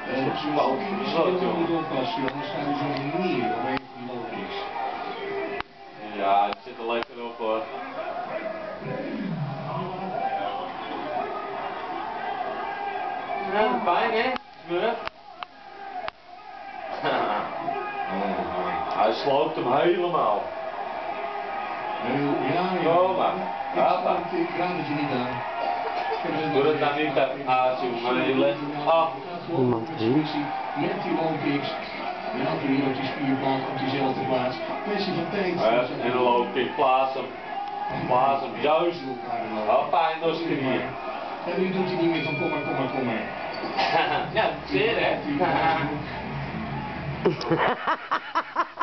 Moet oppassen, anders gaan we zo neer op een van die loopjes. Ja, het zit er lekker op hoor. Ja, fijn hè, Smurf? Hij sloopt hem helemaal. Ja. Kom maar. Ik raad het je niet aan. Doe het nou niet aan Iemand met die loopkicks. En elke keer op die spierband op diezelfde plaats. Kwestie van tijd. En dan loop ik, plaats hem juist. Wel fijn als ik hier. En nu doet hij niet meer van kom maar. Ja, zeer hè?